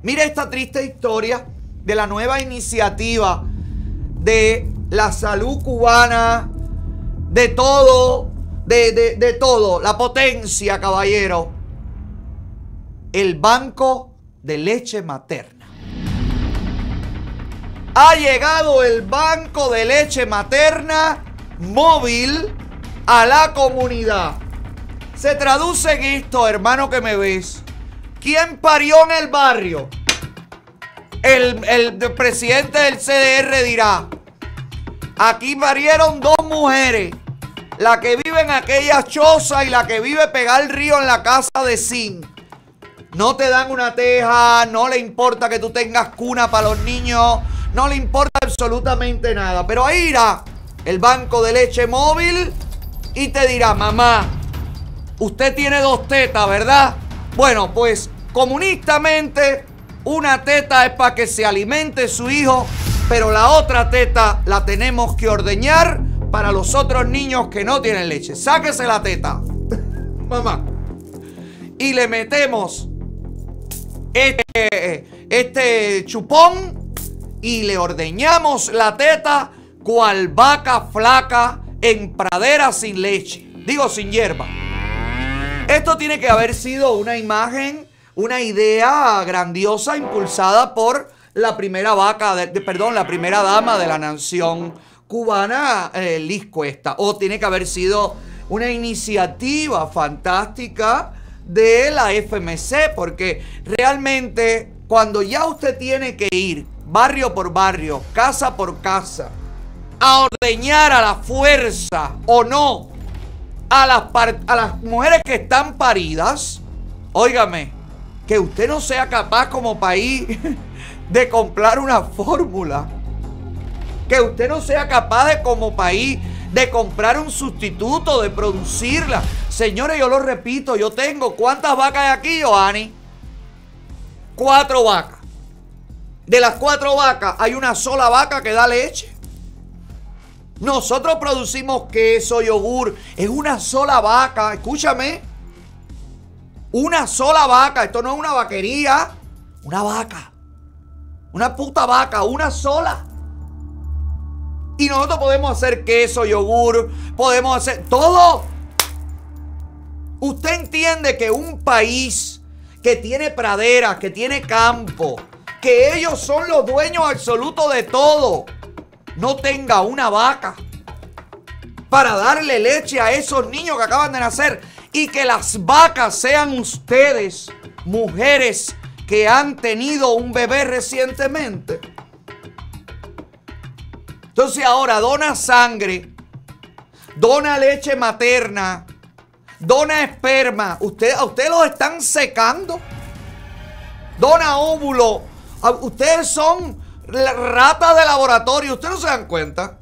Mire esta triste historia de la nueva iniciativa de la salud cubana, de todo, de todo, la potencia, caballero. El banco de leche materna. Ha llegado el banco de leche materna móvil a la comunidad. Se traduce en esto, hermano que me ves. ¿Quién parió en el barrio? El presidente del CDR dirá: aquí parieron dos mujeres, la que vive en aquella choza y la que vive pegada al río en la casa de zinc. No te dan una teja, no le importa que tú tengas cuna para los niños, no le importa absolutamente nada. Pero ahí irá el banco de leche móvil y te dirá: mamá, usted tiene dos tetas, ¿verdad? Bueno, pues comunistamente una teta es para que se alimente su hijo, pero la otra teta la tenemos que ordeñar para los otros niños que no tienen leche. Sáquese la teta, mamá, y le metemos este chupón y le ordeñamos la teta cual vaca flaca en pradera sin leche. Digo, sin hierba. Esto tiene que haber sido una imagen, una idea grandiosa impulsada por la primera la primera dama de la nación cubana, Liz Cuesta. O tiene que haber sido una iniciativa fantástica de la FMC, porque realmente cuando ya usted tiene que ir barrio por barrio, casa por casa, a ordeñar a la fuerza o no a las mujeres que están paridas, óigame, que usted no sea capaz como país de comprar una fórmula, que usted no sea capaz de como país de comprar un sustituto, de producirla. Señores, yo lo repito, yo tengo, ¿cuántas vacas hay aquí, Johanny? 4 vacas. De las 4 vacas, hay una sola vaca que da leche. Nosotros producimos queso, yogur. Es una sola vaca, escúchame. Una sola vaca, esto no es una vaquería. Una vaca. Una puta vaca, una sola. Y nosotros podemos hacer queso, yogur, podemos hacer todo. Usted entiende que un país que tiene praderas, que tiene campo, que ellos son los dueños absolutos de todo, no tenga una vaca para darle leche a esos niños que acaban de nacer, y que las vacas sean ustedes, mujeres que han tenido un bebé recientemente. Entonces ahora dona sangre, dona leche materna, dona esperma. A usted los están secando. Dona óvulo. Ustedes son ratas de laboratorio. Ustedes no se dan cuenta.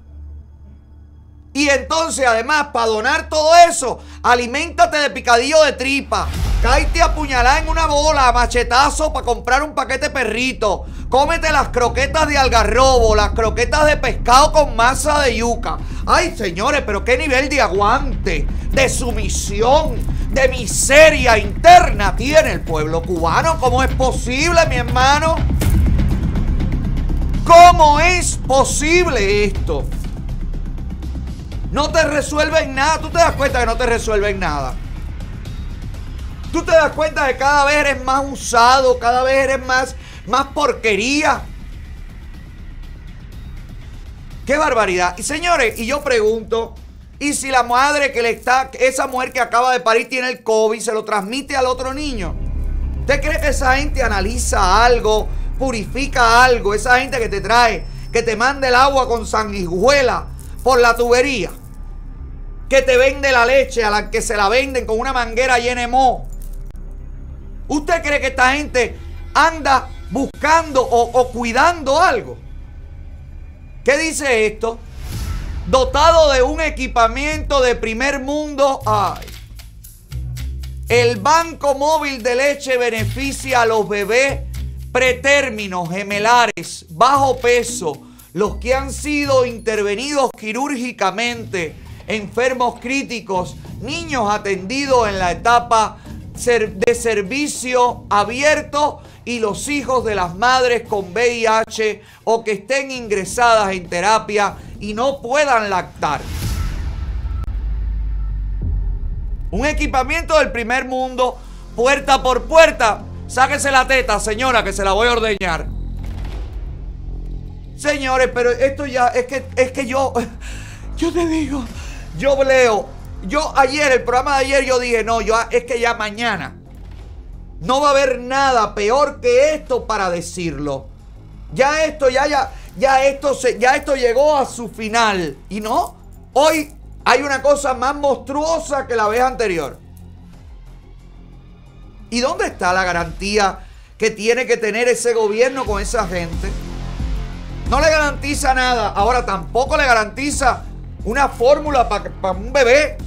Y entonces, además, para donar todo eso, aliméntate de picadillo de tripa. Cáete a apuñalar en una bola, a machetazo, para comprar un paquete perrito. Cómete las croquetas de algarrobo, las croquetas de pescado con masa de yuca. Ay, señores, pero qué nivel de aguante, de sumisión, de miseria interna tiene el pueblo cubano. ¿Cómo es posible, mi hermano? ¿Cómo es posible esto? No te resuelven nada. Tú te das cuenta que no te resuelven nada. Tú te das cuenta que cada vez eres más usado, cada vez eres más porquería. ¡Qué barbaridad! Y señores, y yo pregunto, ¿y si la madre esa mujer que acaba de parir tiene el COVID, se lo transmite al otro niño? ¿Usted cree que esa gente analiza algo, purifica algo? Esa gente que te trae, que te manda el agua con sanguijuela por la tubería, que te vende la leche a la que se la venden con una manguera llena de moho. ¿Usted cree que esta gente anda buscando o cuidando algo? ¿Qué dice esto? Dotado de un equipamiento de primer mundo. ¡Ay! El banco móvil de leche beneficia a los bebés pretérminos, gemelares, bajo peso, los que han sido intervenidos quirúrgicamente, enfermos críticos, niños atendidos en la etapa de servicio abierto y los hijos de las madres con VIH o que estén ingresadas en terapia y no puedan lactar. Un equipamiento del primer mundo, puerta por puerta. Sáquese la teta, señora, que se la voy a ordeñar. Señores, pero esto ya, es que yo te digo, yo leo, el programa de ayer yo dije, no, es que ya mañana no va a haber nada peor que esto para decirlo. Ya esto llegó a su final. Y no, hoy hay una cosa más monstruosa que la vez anterior. ¿Y dónde está la garantía que tiene que tener ese gobierno con esa gente? No le garantiza nada. Ahora tampoco le garantiza una fórmula para un bebé.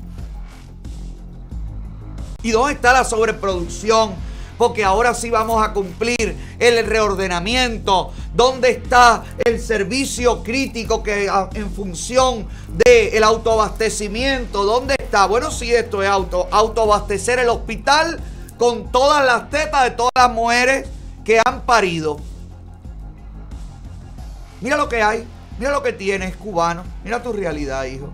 ¿Y dónde está la sobreproducción? Porque ahora sí vamos a cumplir el reordenamiento. ¿Dónde está el servicio crítico que en función del autoabastecimiento? ¿Dónde está? Bueno, sí, esto es autoabastecer el hospital con todas las tetas de todas las mujeres que han parido. Mira lo que hay, mira lo que tienes, cubano. Mira tu realidad, hijo.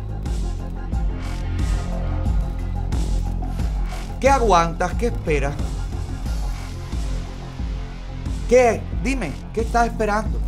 ¿Qué aguantas? ¿Qué esperas? ¿Qué? Dime, ¿qué estás esperando?